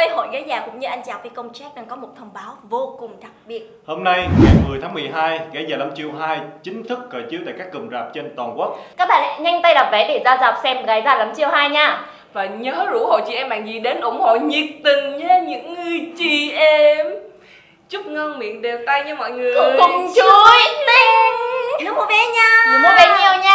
ơi, Hội Gái Già cũng như anh chàng phi công Jack đang có một thông báo vô cùng đặc biệt. Hôm nay, ngày 10 tháng 12, Gái Già Lâm Chiêu 2 chính thức khởi chiếu tại các cụm rạp trên toàn quốc. Các bạn hãy nhanh tay đặt vé để ra rạp xem Gái Già Lâm Chiêu 2 nha. Và nhớ rủ hội chị em bạn gì đến ủng hộ nhiệt tình nha những người chị em. Chúc ngon miệng đều tay nha mọi người. Cùng chuối tinh. Nhớ mua vé nha. Nhớ mua vé nhiều nha.